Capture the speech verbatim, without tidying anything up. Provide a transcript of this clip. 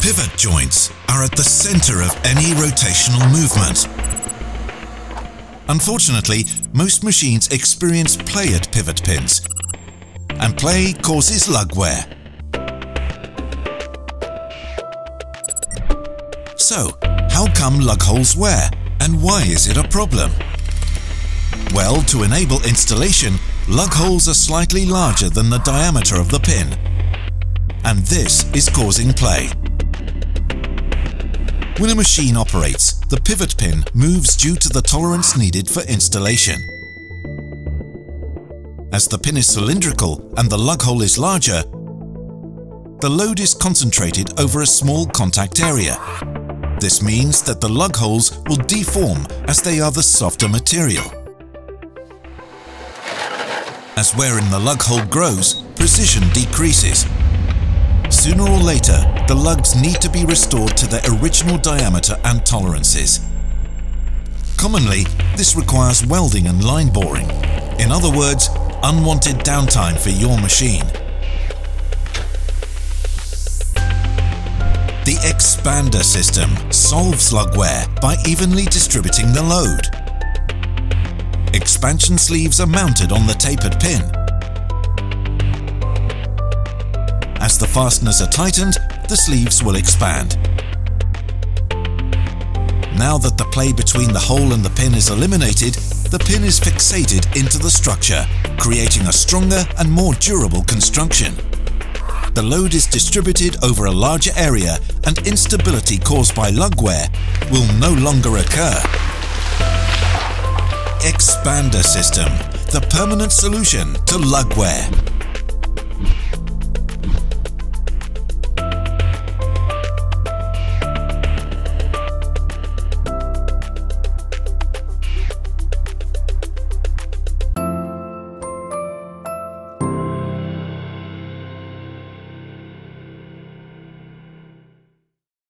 Pivot joints are at the center of any rotational movement. Unfortunately, most machines experience play at pivot pins, and play causes lug wear. So, how come lug holes wear, and why is it a problem? Well, to enable installation, lug holes are slightly larger than the diameter of the pin, and this is causing play. When a machine operates, the pivot pin moves due to the tolerance needed for installation. As the pin is cylindrical and the lug hole is larger, the load is concentrated over a small contact area. This means that the lug holes will deform as they are the softer material. As wear in the lug hole grows, precision decreases. Sooner or later, the lugs need to be restored to their original diameter and tolerances. Commonly, this requires welding and line boring. In other words, unwanted downtime for your machine. The expander system solves lug wear by evenly distributing the load. Expansion sleeves are mounted on the tapered pin. As the fasteners are tightened, the sleeves will expand. Now that the play between the hole and the pin is eliminated, the pin is fixated into the structure, creating a stronger and more durable construction. The load is distributed over a larger area, and instability caused by lug wear will no longer occur. Expander system, the permanent solution to lug wear.